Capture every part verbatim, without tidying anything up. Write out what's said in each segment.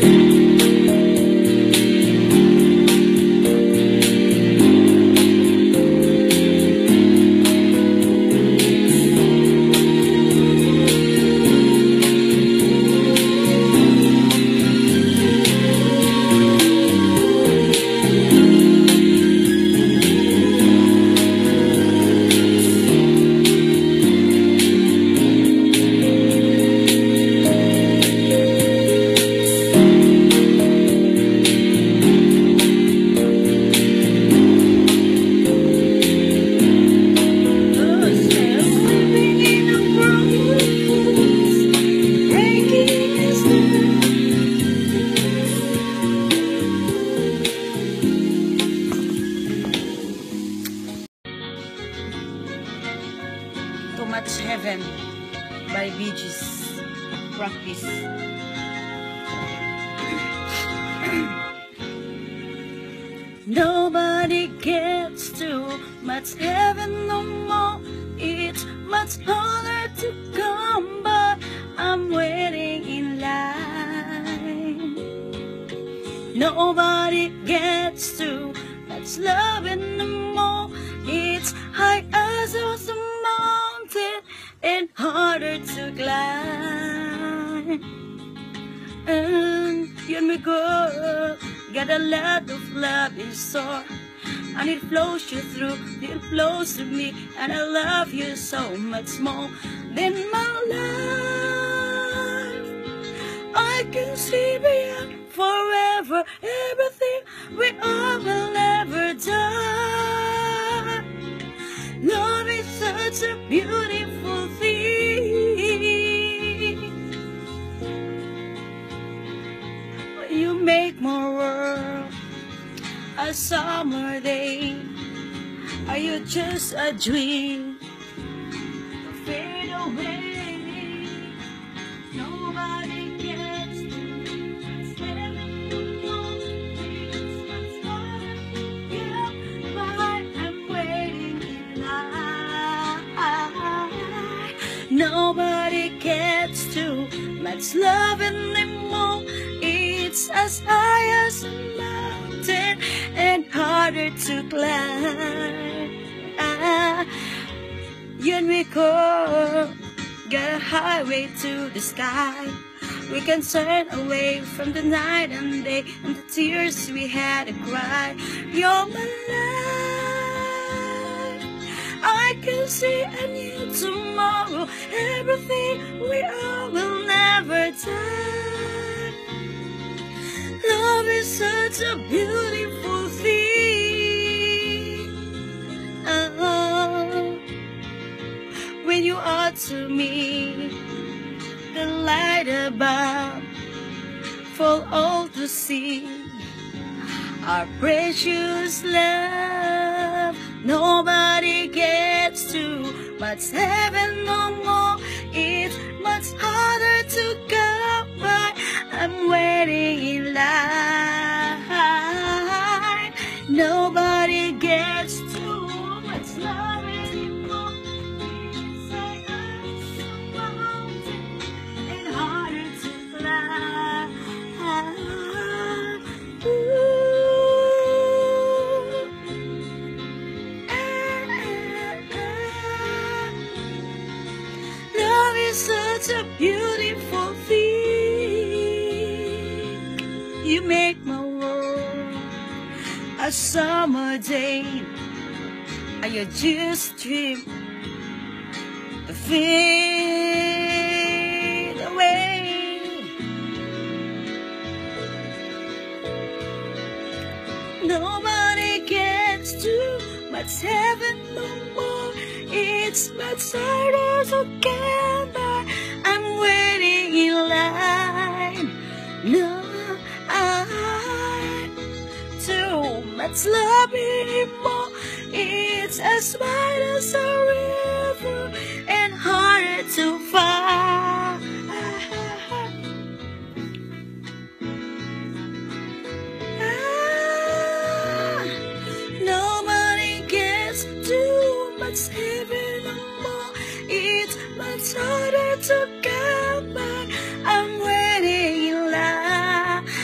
Too Much Heaven by Bee Gees. Practice. Nobody gets too much heaven no more. It's much harder to come by. I'm waiting in line. Nobody gets too much love anymore. It's high as a mountain and harder to climb. And here we go. Got a lot of love in store, and it flows you through, it flows to me, and I love you so much more than my life. I can see beyond forever, everything we all will never die. Love is such a beautiful thing. You make my world a summer day. Are you just a dream to fade away? Nobody gets to what's heaven alone. It's what's harder to get by. I'm waiting in line. Nobody gets too much love anymore. It's as high as a mountain and harder to climb. Ah, you and me go, got a highway to the sky. We can turn away from the night and day and the tears we had to cry. You're my life. I can see a new tomorrow. Everything we are will never die. Love is such a beautiful thing. Oh, when you are to me, the light above, for all to see, our precious love. Nobody gets too much heaven no more. It's much harder to come by. I'm waiting in line. Nobody gets too much love anymore. It's like ice on a mountain and harder to climb. Ooh. Ah, ah, ah. Love is such a beautiful thing. You make my world a summer day. Are you just dream to fade away? Nobody gets too much heaven no more. It's much harder to get by. I'm waiting in line. No, too much love anymore. It's as wide as a river and harder to find. Ah, nobody gets too much heaven no more. It's much harder to come back. I'm waiting in line.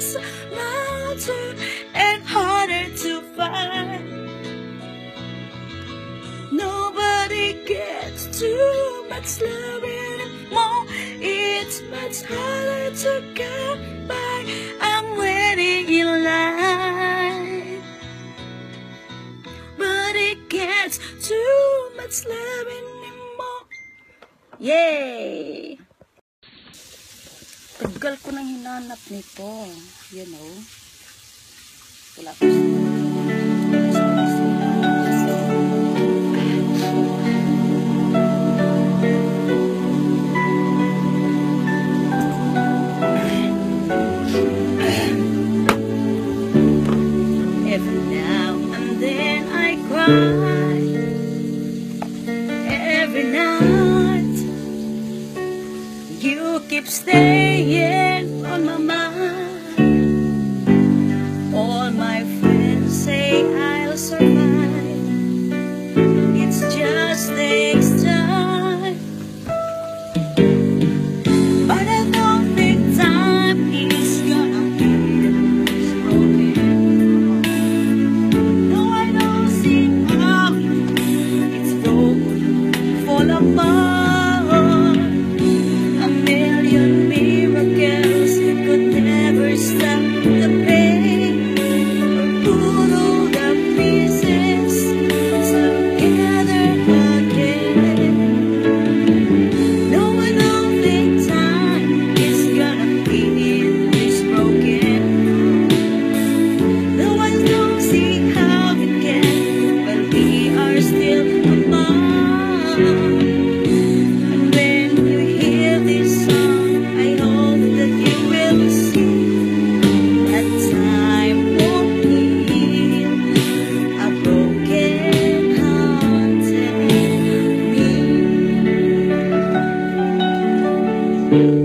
feels louder and harder to find. Nobody gets too much love anymore. It's much harder to come by. I'm waiting in line, but it gets too much love anymore. Yay! Tagal ko nang hinanap nito. You know. Wala ko every night. You keep staying on my mind. All my friends say I'll survive. It just takes time, but I don't think time is gonna heal this broken. No, I don't see how it's broken, fall apart. A million miracles could never stop the pain or put all the pieces together again. No, I don't think time is gonna heal this broken. No, I don't see how it can when we are still apart. And when you hear this song, I hope that you will see that time won't heal a broken-hearted me.